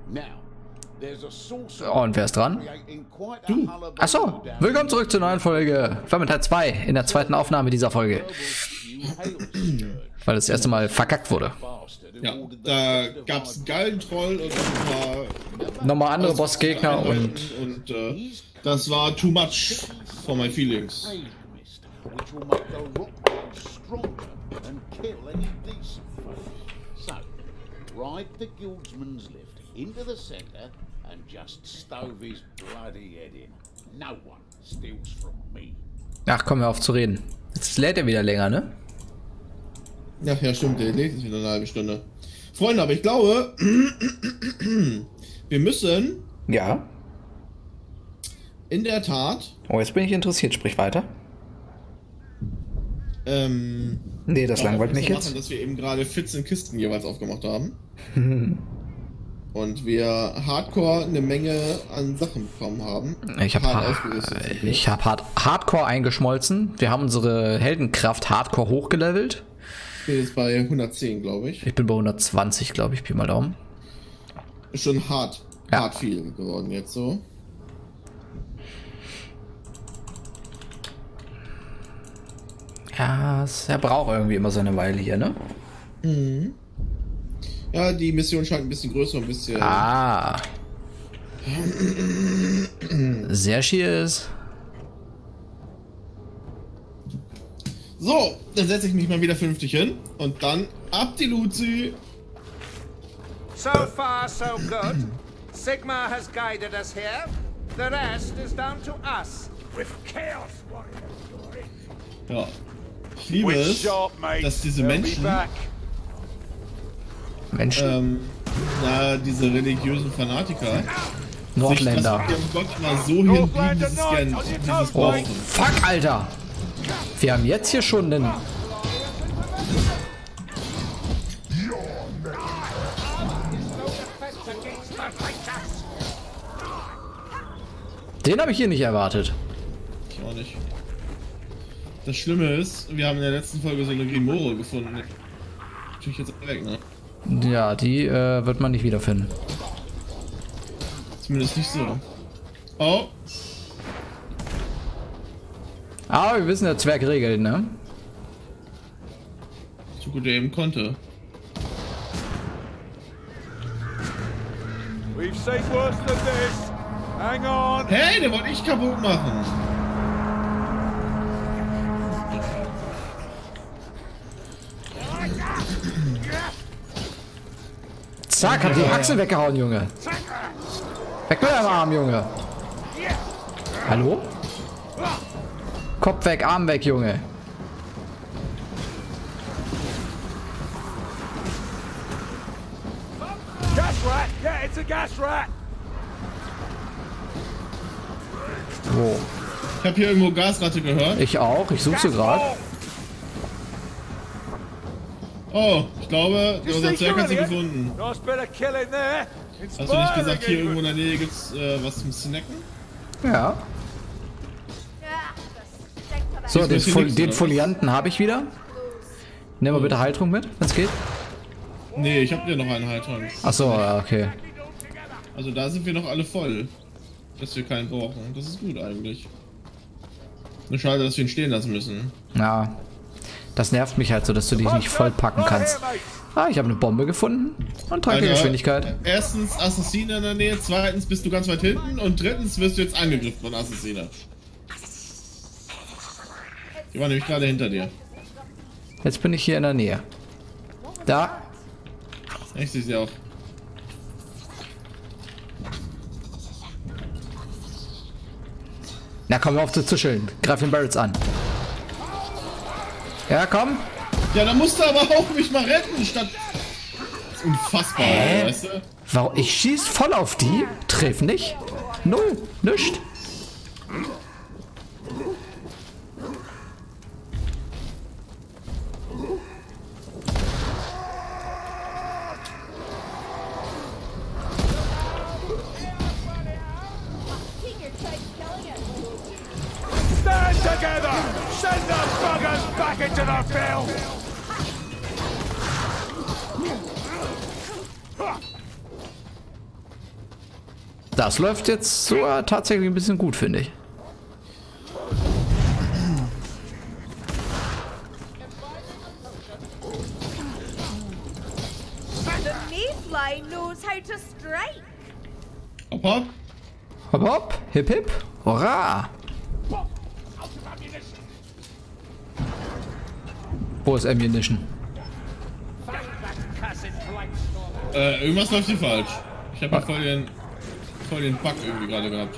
Und wer ist dran? Du. Achso, willkommen zurück zur neuen Folge Vermintide 2, in der zweiten Aufnahme dieser Folge. Weil das erste Mal verkackt wurde. Ja, da gab es einen geilen Troll und Nochmal andere Bossgegner und das war too much for my feelings. Ride the guildsman's lift into the center and just stove his bloody head in. No one steals from me. Ach, komm, hör auf zu reden. Jetzt lädt er wieder länger, ne? Ja, stimmt, der lädt jetzt wieder eine halbe Stunde. Freunde, aber ich glaube, wir müssen... Ja. In der Tat... Oh, jetzt bin ich interessiert, sprich weiter. Nee, das langweilt mich jetzt. Machen, dass wir eben gerade 14 Kisten jeweils aufgemacht haben. Und wir Hardcore eine Menge an Sachen bekommen haben. Ich habe Hardcore eingeschmolzen. Wir haben unsere Heldenkraft Hardcore hochgelevelt. Ich bin jetzt bei 110, glaube ich. Ich bin bei 120, glaube ich. Pi mal Daumen. Ist schon hart viel geworden jetzt so. Ja, er braucht irgendwie immer seine Weile hier, ne? Mhm. Ja, die Mission scheint ein bisschen größer, ein bisschen... Ah. Sehr cheers. So, dann setze ich mich mal wieder vernünftig hin und dann ab die Luzi. So far, so good. Sigma has guided us here. The rest is down to us. With Chaos Warrior. Ja. Ich liebe es, dass diese Menschen, diese religiösen Fanatiker, Nordländer, sich das mit ihrem Gott mal so hinbiegen, dieses brauchen. Fuck, Alter! Wir haben jetzt hier schon einen... Den habe ich hier nicht erwartet. Ich auch nicht. Das Schlimme ist, wir haben in der letzten Folge so eine Grimore gefunden. Natürlich jetzt weg, ne? Ja, die wird man nicht wiederfinden. Zumindest nicht so. Oh! Aber wir wissen, der Zwerg regelt, ne? So gut er eben konnte. We've seen worse than this. Hang on. Hey, den wollte ich kaputt machen. Zack, hat die Achse weggehauen, Junge. Weg mit deinem Arm, Junge. Hallo? Kopf weg, Arm weg, Junge. Gas rat. Yeah, it's a gas rat. Wo? Ich habe hier irgendwo Gasratte gehört. Ich auch, ich suche sie gerade. Oh, ich glaube, unser Zwerg hat sie gefunden. Nice bit of killing there. Hast du nicht gesagt, hier irgendwo in der Nähe gibt's was zum Snacken? Ja. So, den Folianten habe ich wieder. Nimm mal bitte Heiltrunk mit, wenn es geht. Nee, ich habe dir noch einen Heiltrank. Achso, okay. Also da sind wir noch alle voll. Dass wir keinen brauchen. Das ist gut eigentlich. Nur schade, dass wir ihn stehen lassen müssen. Ja. Das nervt mich halt so, dass du dich nicht voll packen kannst. Ah, ich habe eine Bombe gefunden. Und tranke Geschwindigkeit. Erstens Assassine in der Nähe, zweitens bist du ganz weit hinten und drittens wirst du jetzt angegriffen von Assassine. Die war nämlich gerade hinter dir. Jetzt bin ich hier in der Nähe. Da. Ich sehe sie auch. Na komm, hör auf zu zischeln. Greif den Barrels an. Ja, komm. Ja, dann musst du aber auch mich mal retten, statt... Das ist unfassbar, weißt du? Warum? Ich schieß voll auf die. Treff nicht. Null. Nischt. Stand together! Send the buggers back into the field! Das läuft jetzt sogar tatsächlich ein bisschen gut, finde ich. The Mayfly knows how to strike. Hopp, hopp. Hopp, hopp, hip, hip, hurra! Wo ist Ammunition? Irgendwas läuft hier falsch. Ich habe ja voll den Bug irgendwie gerade gehabt.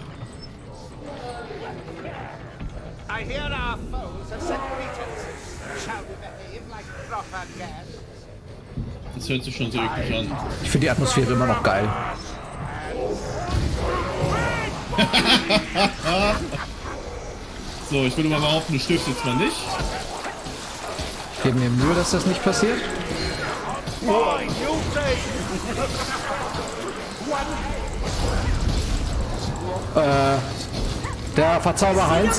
I hear our foes have sent greetings. Shall we behave like proper guests? Das hört sich schon sehr eklig an. Ich finde die Atmosphäre immer noch geil. So, ich würde mal behaupten, du stirbst jetzt mal nicht. Ich gebe mir Mühe, dass das nicht passiert. Der Verzauber Heinz.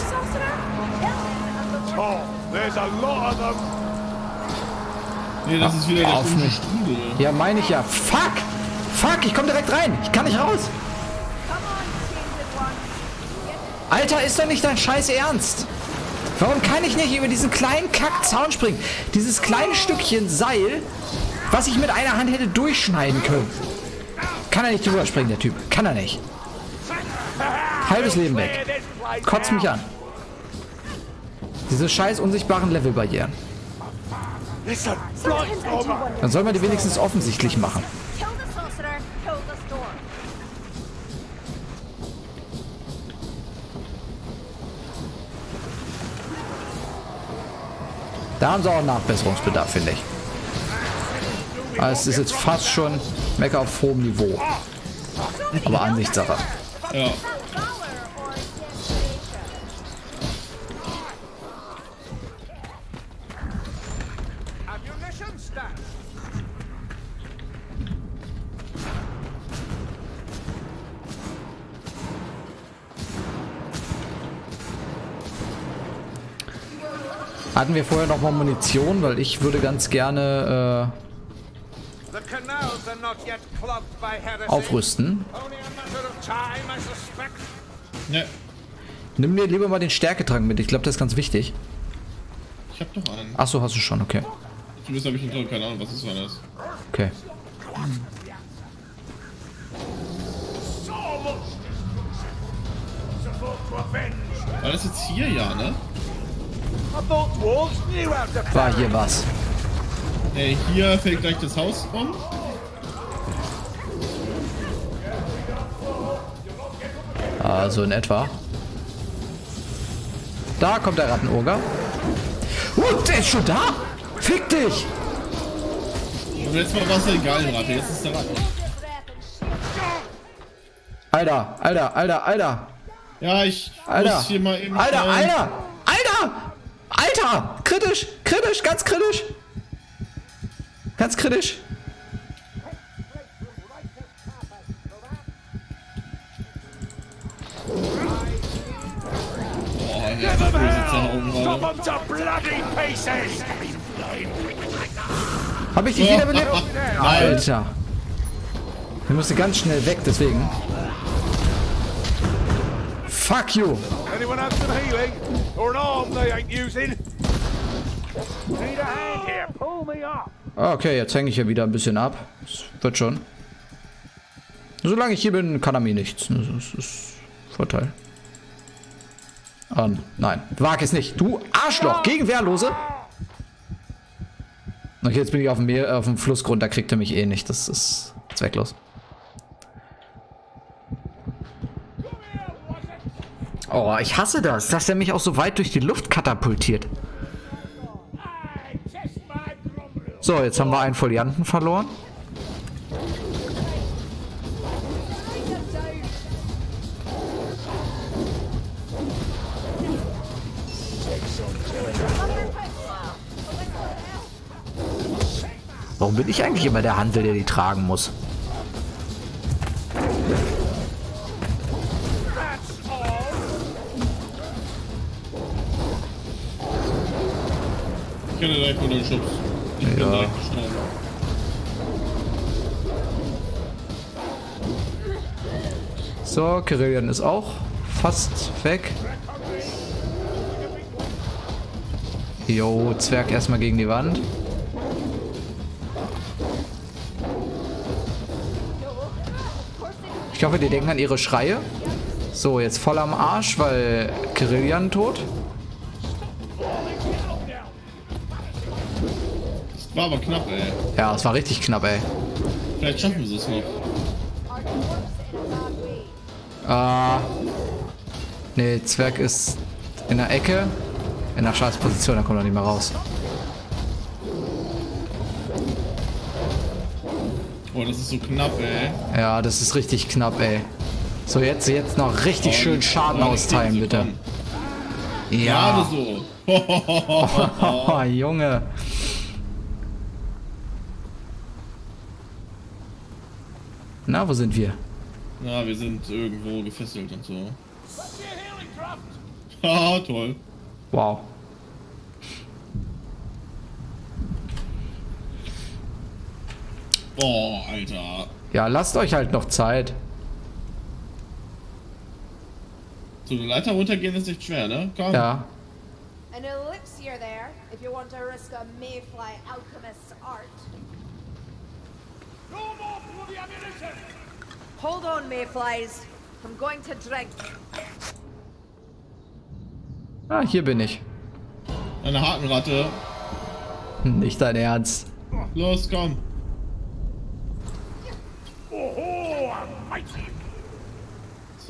Nee, das ist wieder der auf komische mich. Strudel. Ja, meine ich ja. Fuck! Fuck, ich komme direkt rein. Ich kann nicht raus. Alter, ist doch nicht dein Scheiß Ernst? Warum kann ich nicht über diesen kleinen Kackzaun springen? Dieses kleine Stückchen Seil, was ich mit einer Hand hätte durchschneiden können. Kann er nicht drüber springen, der Typ. Kann er nicht. Halbes Leben weg. Kotzt mich an. Diese scheiß unsichtbaren Levelbarrieren. Dann soll man die wenigstens offensichtlich machen. Kill the sorcerer, kill the storm. Da haben sie auch Nachbesserungsbedarf, finde ich. Aber es ist jetzt fast schon Mecker auf hohem Niveau. Aber Ansichtssache. Ja. Valor or desperation. Ammunition stash. Hatten wir vorher noch mal Munition, weil ich würde ganz gerne The canals are not yet clogged by heresy. aufrüsten. Only a matter of time, I suspect. Ne, Nimm mir lieber mal den Stärketrank mit, ich glaube, das ist ganz wichtig. ich hab doch einen. Achso, hast du schon, okay. Zumindest habe ich drin, keine Ahnung, was das war. Okay. War das jetzt hier, ja, ne? War hier was. Hier fällt gleich das Haus um. Also in etwa. Da kommt der Rattenurger. Der ist schon da? Fick dich! Und letztes Mal war es der Galgenratte, jetzt ist der Ratte. Alter, Alter, Alter, Alter. Ja, ich Alter. muss hier mal eben... Alter, schnell- Alter! Alter! Alter! Kritisch! Kritisch! Ganz kritisch! Ganz kritisch! Boah, der hat böse Zähne oben gerade. Hab ich dich wiederbelebt? Nein. Alter! Wir mussten ganz schnell weg, deswegen. Fuck you! Anyone have some healing? Or an arm they ain't using? Need a hand here. Pull me up. Okay, jetzt hänge ich ja wieder ein bisschen ab. Das wird schon. Solange ich hier bin, kann er mir nichts. Das ist Vorteil. Nein, wag es nicht. Du Arschloch, gegen Wehrlose. Okay, jetzt bin ich auf dem Meer, auf dem Flussgrund, da kriegt er mich eh nicht. Das ist zwecklos. Oh, ich hasse das, dass er mich auch so weit durch die Luft katapultiert. So, jetzt haben wir einen Folianten verloren. Warum bin ich eigentlich immer der Hansel, der die tragen muss? Ich kenne direkt unter den Schubs. Ich bin Ja. direkt gestorben. So, Kerillian ist auch fast weg. Jo, Zwerg erstmal gegen die Wand. Ich hoffe, die denken an ihre Schreie. So, jetzt voll am Arsch, weil Kerillian tot. War aber knapp, ey. Ja, es war richtig knapp, ey. Vielleicht schaffen wir es noch. Nee, Zwerg ist in der Ecke. In der Scheißposition, da kommt er nicht mehr raus. Oh, das ist so knapp, ey. Ja, das ist richtig knapp, ey. So, jetzt noch richtig schön Schaden austeilen, bitte. Gerade Ja. so. Oh, Junge. Na, wo sind wir? Na, wir sind irgendwo gefesselt und so. Haha, toll. Wow. Boah, Alter. Ja, lasst euch halt noch Zeit. So eine Leiter runtergehen ist echt schwer, ne? Komm. Ja. An elixir there, if you want to risk a mayfly alchemist's art. No more bloody ammunition! Hold on, mayflies. I'm going to drink. Ah, hier bin ich. Eine Hakenratte. Nicht dein Ernst. Los, komm. Oh, mighty! So.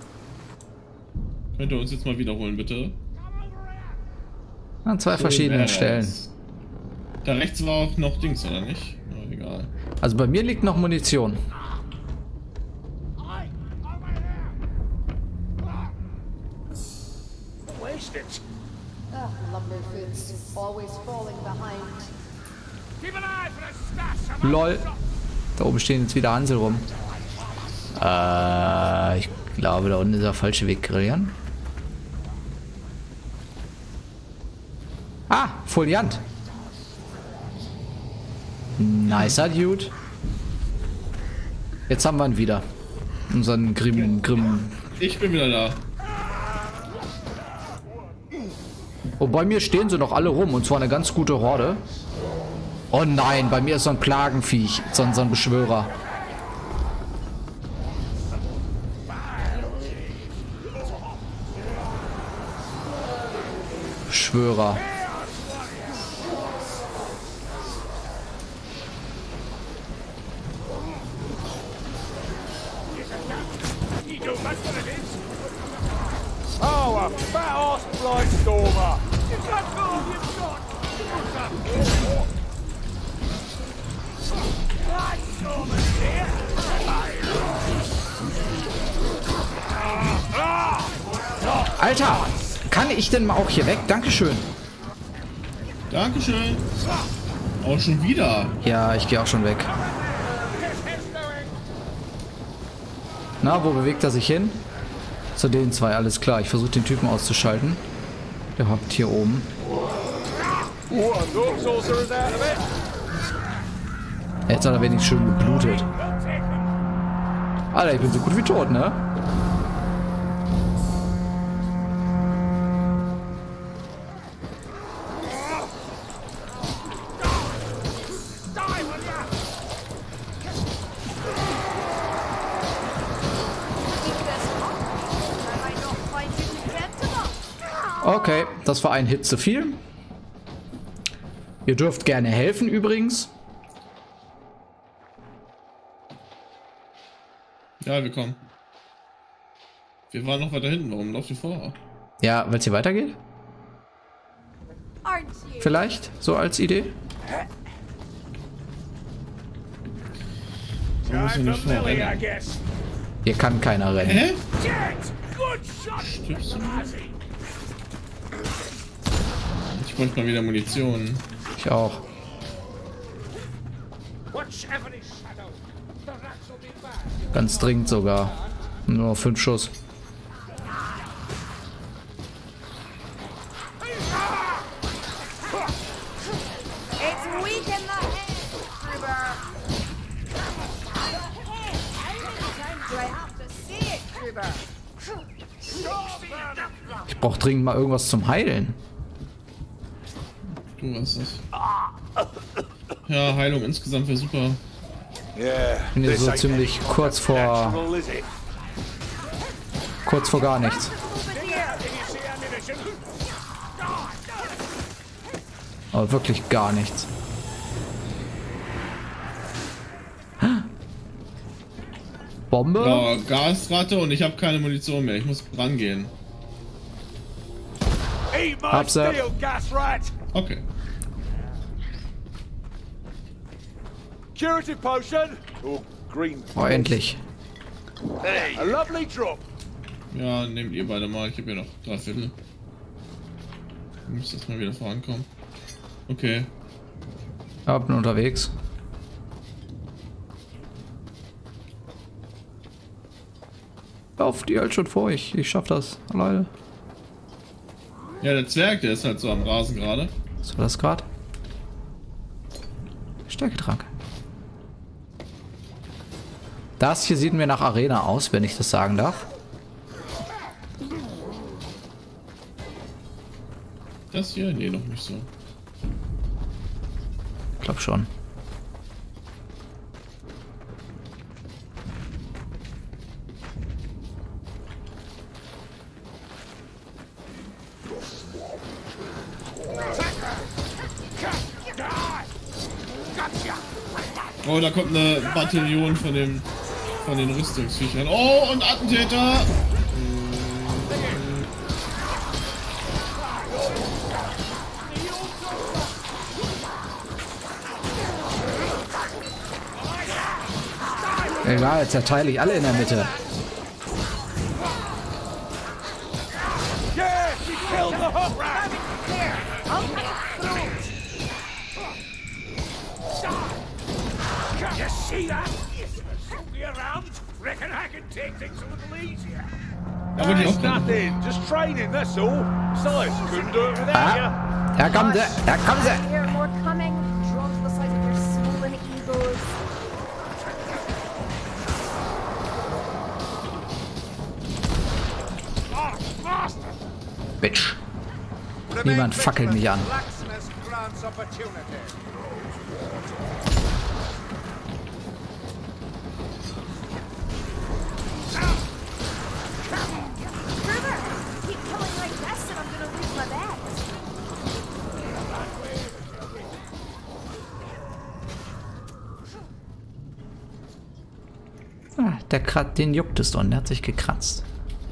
Könnt ihr uns jetzt mal wiederholen, bitte? An zwei verschiedenen Stellen. Da rechts war auch noch Dings, oder nicht? Oh, egal. Also bei mir liegt noch Munition. Waste it! Ugh, lumberfoots, always falling behind. Keep an eye for a stash of LOL. Da oben stehen jetzt wieder Hansel rum. Ich glaube, da unten ist der falsche Weg, Kerillian. Ah, Foliant. Nicer Dude. Jetzt haben wir ihn wieder. Unseren Grimm. Ich bin wieder da. Oh, bei mir stehen sie noch alle rum und zwar eine ganz gute Horde. Oh nein, bei mir ist so ein Plagenviech, so ein Beschwörer. Beschwörer. Oh, a fat-ass blightstormer! Is that all you've got? Blightstormers here! Alter, kann ich denn mal auch hier weg? Dankeschön. Dankeschön. Auch schon wieder. Ja, ich gehe auch schon weg. Na, wo bewegt er sich hin? Zu den zwei, alles klar. Ich versuche den Typen auszuschalten. Der hockt hier oben. Jetzt hat er wenigstens schön geblutet. Alter, ich bin so gut wie tot, ne? Okay, das war ein Hit zu viel. Ihr dürft gerne helfen übrigens. Ja, wir kommen. Wir waren noch weiter hinten. Warum lauft ihr vor? Ja, weil es hier weitergeht? Aren't you? Vielleicht, so als Idee. So müssen wir nicht Familiar, I vorrennen. guess. Hier kann keiner rennen. Hä? Jet! Good shot! Stirbst du? Lassie. Ich bräuchte mal wieder Munition. Ich auch. Watch every shadow. The rats will be back. Ganz dringend sogar. Nur 5 Schuss. It's weak in the head, Gruber. The head? How many times do I have to say it? Ich brauche dringend mal irgendwas zum Heilen. Du hast das. Ja, Heilung insgesamt wäre super. Ich bin jetzt so ziemlich kurz vor gar nichts. Aber wirklich gar nichts. Bombe? Ja, Gasratte und ich habe keine Munition mehr. Ich muss rangehen. Hab's ja. Okay. Curative potion. Oh, green. Oh, endlich. Hey, a lovely drop. Ja, nehmt ihr beide mal. Ich habe hier noch 3/4. Ich muss jetzt mal wieder vorankommen. Okay. Ja, bin unterwegs. Lauf die halt schon vor euch. Ich schaff das alleine. Ja, der Zwerg, der ist halt so am Rasen gerade. Was war das gerade? Stärketrank. Das hier sieht mir nach Arena aus, wenn ich das sagen darf. Das hier? Nee, noch nicht so. Ich glaube schon. Oh, da kommt eine Bataillon von den Rüstungsviechern. Oh, und Attentäter! Egal, jetzt zerteile ich alle in der Mitte. Yeah, she killed the hot rat. You see that? Somebody around? Reckon I can take things a little easier. Da würde ich It's auch gerne. nothing, just training, that's all. Besides, couldn't do it without you. Da kommen sie! Da kommen sie! Here, more coming. Drawn to the size of your swollen egos. Bitch. Niemand fackelt mich an. Blacksmith grants opportunity. Further! Keep killing like this and I'm gonna lose my bags. Den juckt es doch und der hat sich gekratzt.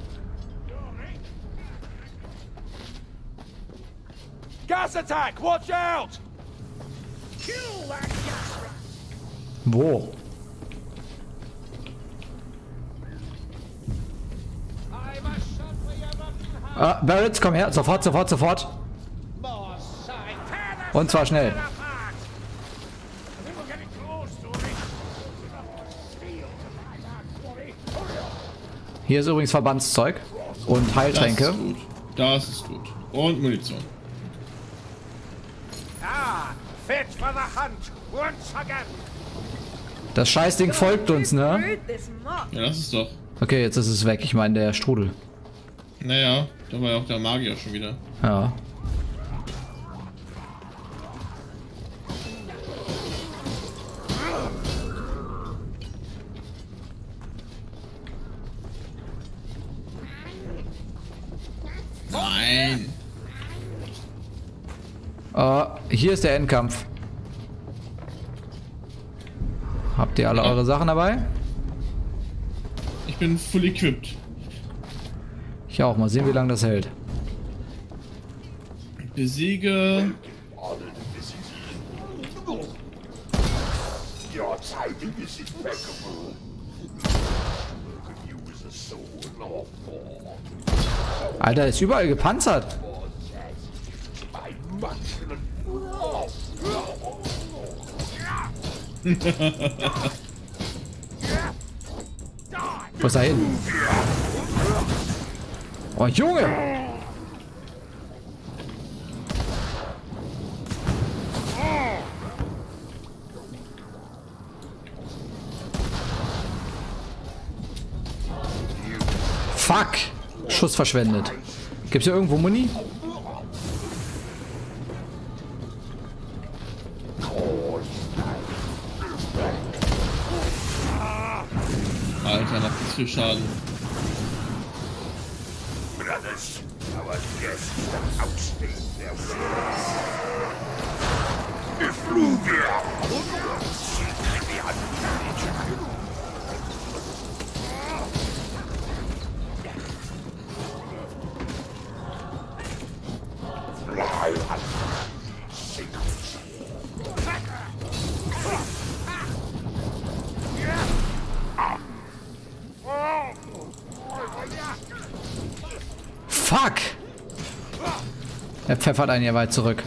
Gas attack, watch out! Wo? Barretts, komm her. Sofort, sofort, sofort. Und zwar schnell. Hier ist übrigens Verbandszeug und Das Heiltränke. ist gut. Das ist gut. Und Munition. Ah, fit for the hunt once again. Das Scheißding folgt uns, ne? Rude this much. Ja, das ist doch. Okay, jetzt ist es weg. Ich meine, der Strudel. Naja, da war ja auch der Magier schon wieder. Ja. Nein! Hier ist der Endkampf. Habt ihr alle eure Sachen dabei? Ich bin full equipped. Ich auch. Mal sehen, wie lange das hält. Besiege. Your timing is impeccable. You use a soul of war. Alter, ist überall gepanzert. By much. Wo ist er hin? Oh, Junge! Fuck. Schuss verschwendet. Gibt's hier irgendwo Muni? Alter, macht das viel Schaden. Brothers, our guests have outstayed their welcome. Effluvia! Secretly unmanageable. Fuck! Er pfeffert einen ja weit zurück.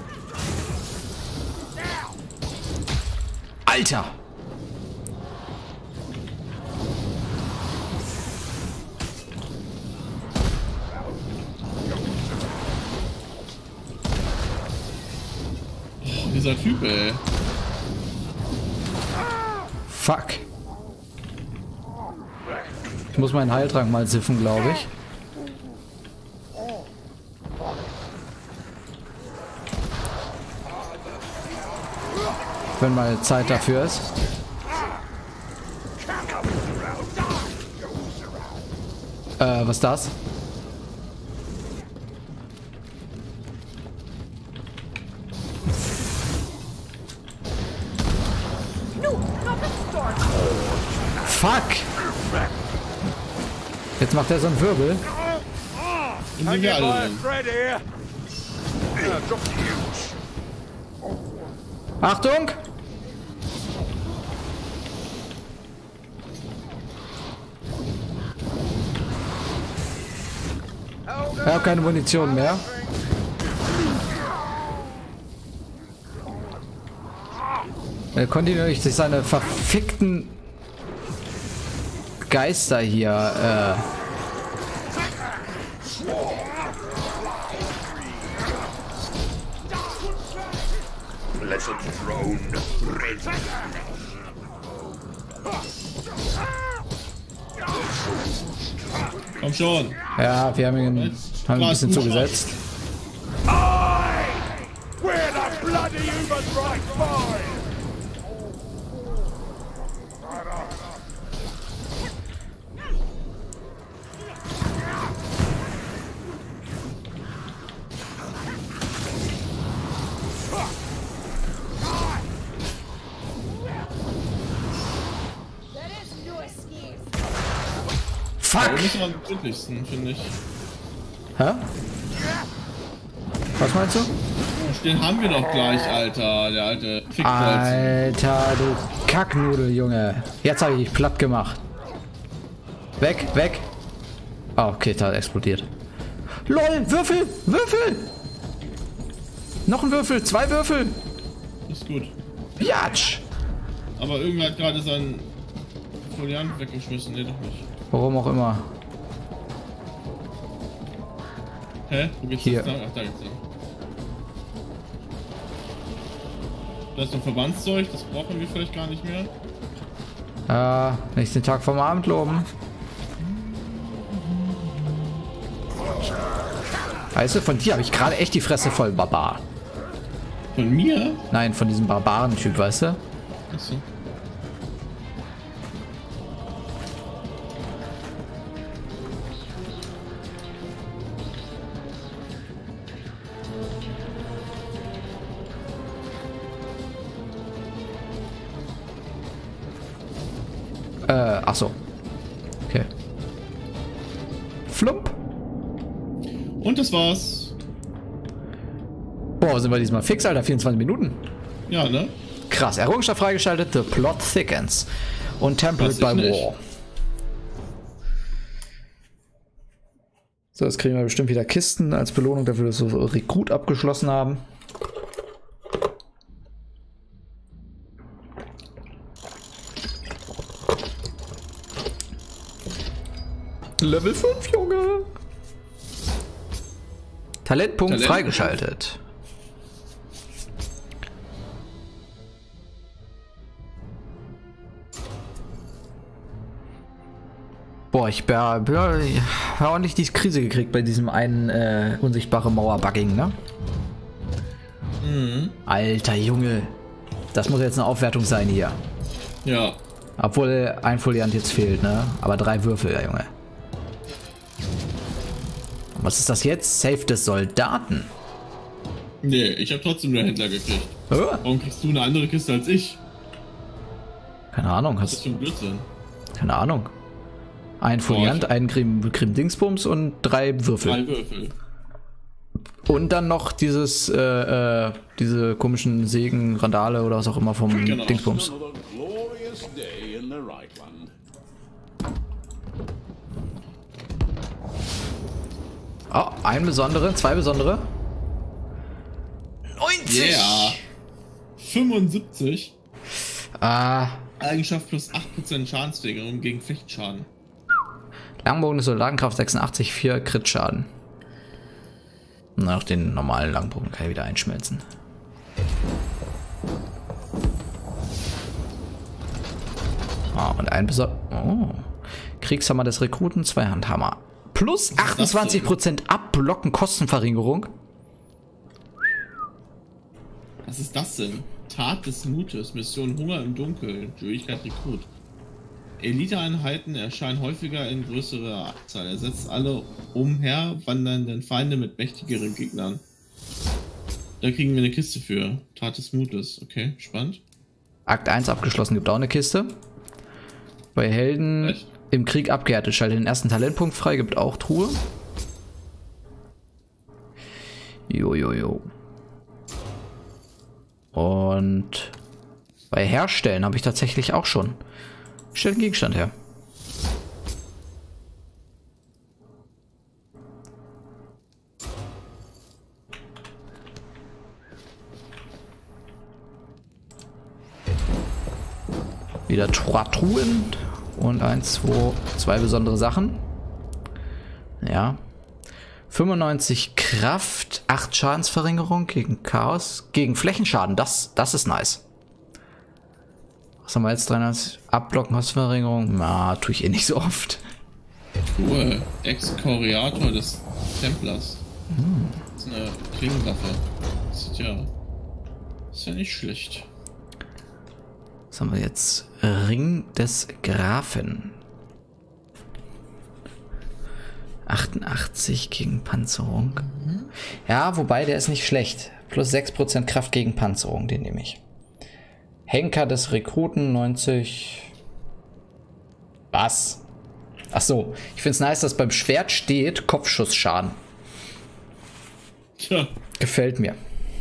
Alter! Dieser Typ, ey. Fuck. Ich muss meinen Heiltrank mal siffen, glaube ich. Wenn mal Zeit dafür ist. Was ist das? Fuck! Jetzt macht er so einen Wirbel. Und sind wir alle drin. Thread here. Drop the huge. Achtung! Ich habe keine Munition mehr. Er kontinuierlich durch seine verfickten Geister hier Blessed throne, ready. Komm schon. Ja, wir haben ihn ein bisschen zugesetzt. Where the bloody human right fine. Fuck! Das ist am glücklichsten, finde ich. Hä? Was meinst du? Den haben wir doch gleich, Alter. Der alte Fickbolzen. Alter, du Kacknudel, Junge. Jetzt habe ich dich platt gemacht. Weg, weg. Oh, okay, da hat explodiert. LOL, Würfel, Würfel! Noch ein Würfel, 2 Würfel. Ist gut. Jatsch! Aber irgendwer hat gerade seinen Foliant weggeschmissen. Nee, doch nicht. Warum auch immer. Hä? Wo geht's Hier. jetzt lang? Ach, da geht's lang. Da ist noch Verbandszeug, das brauchen wir vielleicht gar nicht mehr. Nicht den Tag vom Abend loben. Weißt du, von dir habe ich gerade echt die Fresse voll, Barbar. Von mir? Nein, von diesem Barbaren-Typ, weißt du? Achso. Ach so. Okay. Flump. Und das war's. Boah, sind wir diesmal fix, Alter. 24 Minuten. Ja, ne? Krass. Errungenschaft freigeschaltet. The Plot Thickens. Und Tempered by Das ist nicht. War. So, jetzt kriegen wir bestimmt wieder Kisten als Belohnung dafür, dass wir so Rekrut abgeschlossen haben. Level 5, Junge. Talentpunkt Talent. freigeschaltet. Boah, ich habe ordentlich die Krise gekriegt bei diesem einen unsichtbare Mauerbugging, ne? Mhm. Alter Junge. Das muss jetzt eine Aufwertung sein hier. Ja. Obwohl ein Foliant jetzt fehlt, ne? Aber 3 Würfel, ja, Junge. Und was ist das jetzt? Save des Soldaten. Nee, ich habe trotzdem nur Händler gekriegt. Oh, Warum kriegst du eine andere Kiste als ich? keine Ahnung. Was ist das für ein Blödsinn? Keine Ahnung. Ein Foliant, ein Krim-Dingsbums und 3 Würfel. 3 Würfel. Und dann noch diese komischen Sägen, Randale oder was auch immer vom Genau. Dingsbums. Another glorious day in the Reichland. Oh, 2 besondere. 90! Yeah. 75. Ah, Eigenschaft plus 8% Schadenssteigerung gegen Flechtschaden. Langbogen des Soldatenkraft 86, 4 Crit-Schaden. Nach den normalen Langbogen kann ich wieder einschmelzen. Ah, und ein Kriegshammer des Rekruten, 2 Handhammer. Plus 28% Abblocken, Kostenverringerung. Was ist das denn? Tat des Mutes, Mission Hunger im Dunkeln, Schwierigkeit Rekrut. Eliteeinheiten erscheinen häufiger in größerer Anzahl. Ersetzt alle umherwandernden Feinde mit mächtigeren Gegnern. Da kriegen wir eine Kiste für. Tat des Mutes. Okay, spannend. Akt 1 abgeschlossen, gibt auch eine Kiste. Bei Helden Echt? im Krieg abgehärtet, schalte den ersten Talentpunkt frei, gibt auch Truhe. Jo. Und bei Herstellen habe ich tatsächlich auch schon. Stellt einen Gegenstand her. Wieder Truhen und 2 besondere Sachen. Ja. 95 Kraft, 8 Schadensverringerung gegen Chaos, gegen Flächenschaden. Das ist nice. Was haben wir jetzt? 300 Abblocken, Kostenverringerung. Na, tue ich eh nicht so oft. Cool. Exkoriator des Templers. Das ist eine Klingenwaffe. Das ist ja nicht schlecht. Was haben wir jetzt? Ring des Grafen. 88 gegen Panzerung. Ja, wobei der ist nicht schlecht. Plus 6% Kraft gegen Panzerung, den nehme ich. Henker des Rekruten 90. Was? Ach so, ich finde es nice, dass beim Schwert steht Kopfschussschaden. Tja. Gefällt mir.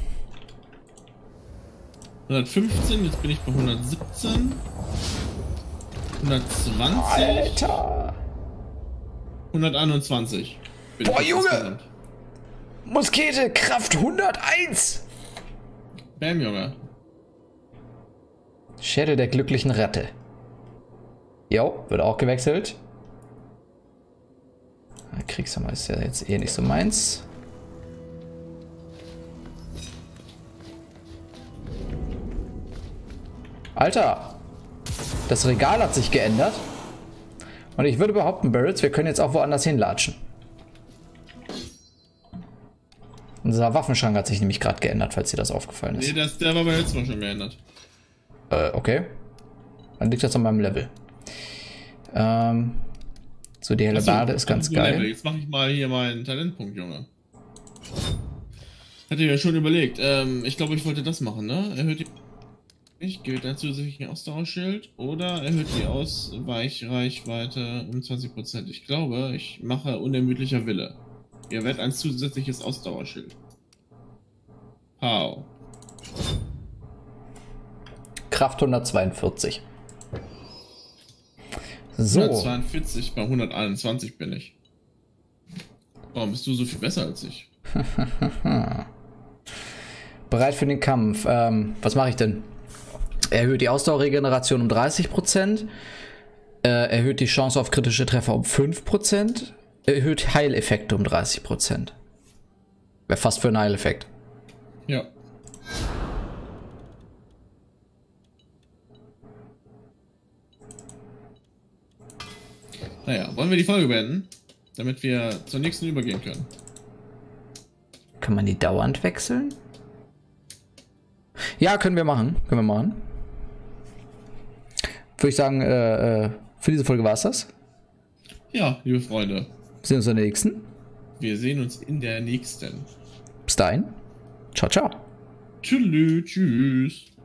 115, jetzt bin ich bei 117. 120. Alter! 121. Boah, Junge! Muskete, Kraft 101! Bam, Junge. Schädel der glücklichen Ratte. Jo, wird auch gewechselt. Kriegshammer ist ja jetzt eh nicht so meins. Alter! Das Regal hat sich geändert. Und ich würde behaupten, Barretts, wir können jetzt auch woanders hinlatschen. Unser Waffenschrank hat sich nämlich gerade geändert, falls dir das aufgefallen ist. Nee, der war beim letzten Mal schon geändert. Okay. Dann liegt das an meinem Level. So, die helle Bade ist ganz geil. Jetzt mache ich mal hier meinen Talentpunkt, Junge. Hatte ich ja schon überlegt. Ich glaube, ich wollte das machen, ne? Erhöht die... Ich gewählt ein zusätzliches Ausdauerschild oder erhöht die Ausweichreichweite um 20%. Ich glaube, ich mache unermüdlicher Wille. Ihr werdet ein zusätzliches Ausdauerschild. How? Kraft 142. So. 142 bei 121 bin ich. Warum bist du so viel besser als ich? Bereit für den Kampf. Was mache ich denn? Erhöht die Ausdauerregeneration um 30%. Erhöht die Chance auf kritische Treffer um 5%. Erhöht Heileffekte um 30%. Wäre fast für einen Heileffekt. Ja. Naja, wollen wir die Folge beenden, damit wir zur nächsten übergehen können? Kann man die dauernd wechseln? Ja, können wir machen. Können wir machen. Würde ich sagen, für diese Folge war es das. Ja, liebe Freunde. Wir sehen uns in der nächsten. Wir sehen uns in der nächsten. Bis dahin. Ciao, ciao. Tschüss.